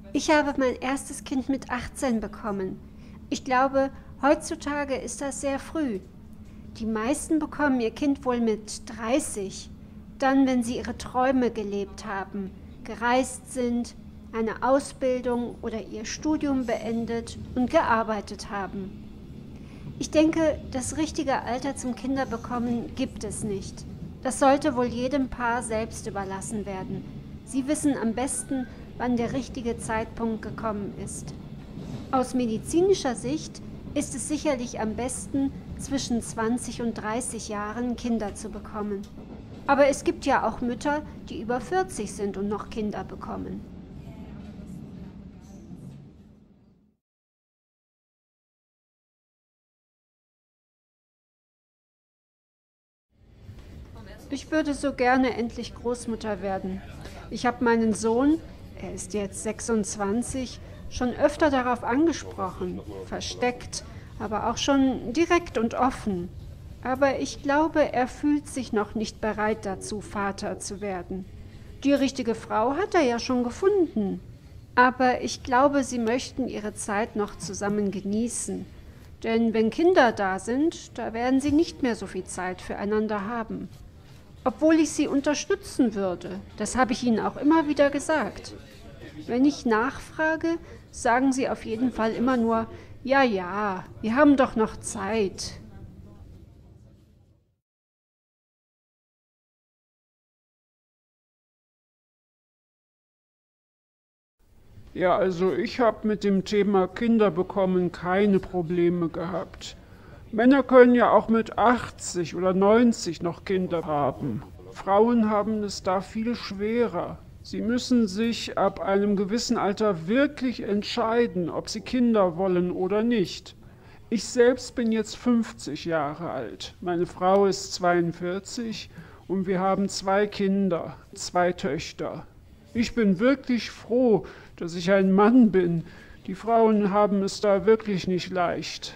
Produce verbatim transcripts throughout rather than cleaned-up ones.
Ich habe mein erstes Kind mit achtzehn bekommen. Ich glaube, heutzutage ist das sehr früh. Die meisten bekommen ihr Kind wohl mit dreißig, dann, wenn sie ihre Träume gelebt haben, gereist sind, eine Ausbildung oder ihr Studium beendet und gearbeitet haben. Ich denke, das richtige Alter zum Kinderbekommen gibt es nicht. Das sollte wohl jedem Paar selbst überlassen werden. Sie wissen am besten, wann der richtige Zeitpunkt gekommen ist. Aus medizinischer Sicht ist es sicherlich am besten, zwischen zwanzig und dreißig Jahren Kinder zu bekommen. Aber es gibt ja auch Mütter, die über vierzig sind und noch Kinder bekommen. Ich würde so gerne endlich Großmutter werden. Ich habe meinen Sohn, er ist jetzt sechsundzwanzig, schon öfter darauf angesprochen, versteckt, aber auch schon direkt und offen. Aber ich glaube, er fühlt sich noch nicht bereit dazu, Vater zu werden. Die richtige Frau hat er ja schon gefunden. Aber ich glaube, sie möchten ihre Zeit noch zusammen genießen. Denn wenn Kinder da sind, da werden sie nicht mehr so viel Zeit füreinander haben. Obwohl ich sie unterstützen würde, das habe ich ihnen auch immer wieder gesagt. Wenn ich nachfrage, sagen sie auf jeden Fall immer nur, ja, ja, wir haben doch noch Zeit. Ja, also ich habe mit dem Thema Kinder bekommen keine Probleme gehabt. Männer können ja auch mit achtzig oder neunzig noch Kinder haben. Frauen haben es da viel schwerer. Sie müssen sich ab einem gewissen Alter wirklich entscheiden, ob sie Kinder wollen oder nicht. Ich selbst bin jetzt fünfzig Jahre alt. Meine Frau ist zweiundvierzig und wir haben zwei Kinder, zwei Töchter. Ich bin wirklich froh, dass ich ein Mann bin. Die Frauen haben es da wirklich nicht leicht.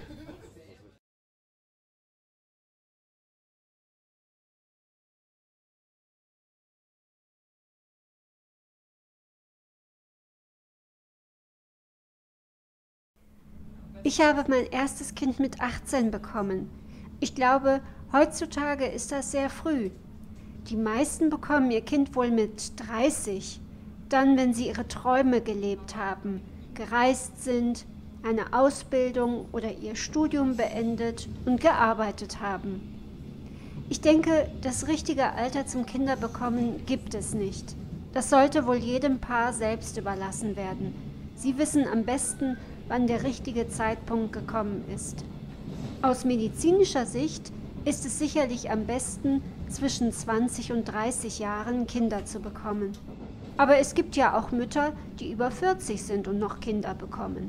Ich habe mein erstes Kind mit achtzehn bekommen. Ich glaube, heutzutage ist das sehr früh. Die meisten bekommen ihr Kind wohl mit dreißig, dann, wenn sie ihre Träume gelebt haben, gereist sind, eine Ausbildung oder ihr Studium beendet und gearbeitet haben. Ich denke, das richtige Alter zum Kinderbekommen gibt es nicht. Das sollte wohl jedem Paar selbst überlassen werden. Sie wissen am besten, wann der richtige Zeitpunkt gekommen ist. Aus medizinischer Sicht ist es sicherlich am besten, zwischen zwanzig und dreißig Jahren Kinder zu bekommen. Aber es gibt ja auch Mütter, die über vierzig sind und noch Kinder bekommen.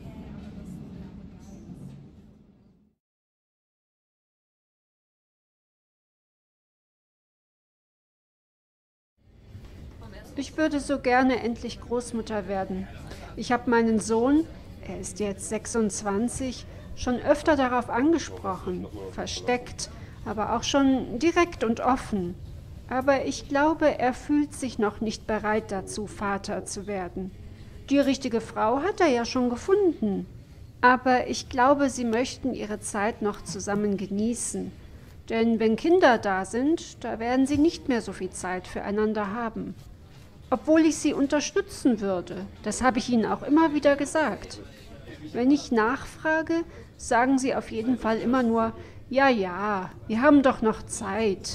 Ich würde so gerne endlich Großmutter werden. Ich habe meinen Sohn, er ist jetzt sechsundzwanzig, schon öfter darauf angesprochen, versteckt, aber auch schon direkt und offen. Aber ich glaube, er fühlt sich noch nicht bereit dazu, Vater zu werden. Die richtige Frau hat er ja schon gefunden. Aber ich glaube, sie möchten ihre Zeit noch zusammen genießen. Denn wenn Kinder da sind, da werden sie nicht mehr so viel Zeit füreinander haben. Obwohl ich sie unterstützen würde, das habe ich ihnen auch immer wieder gesagt. Wenn ich nachfrage, sagen sie auf jeden Fall immer nur, ja, ja, wir haben doch noch Zeit.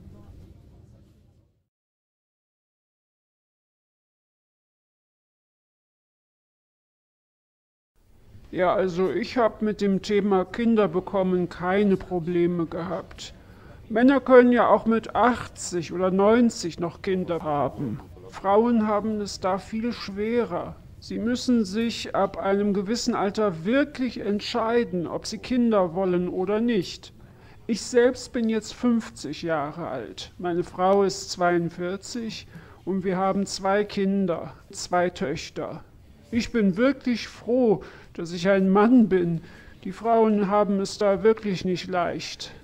Ja, also ich habe mit dem Thema Kinder bekommen keine Probleme gehabt. Männer können ja auch mit achtzig oder neunzig noch Kinder haben. Frauen haben es da viel schwerer. Sie müssen sich ab einem gewissen Alter wirklich entscheiden, ob sie Kinder wollen oder nicht. Ich selbst bin jetzt fünfzig Jahre alt. Meine Frau ist zweiundvierzig und wir haben zwei Kinder, zwei Töchter. Ich bin wirklich froh, dass ich ein Mann bin. Die Frauen haben es da wirklich nicht leicht.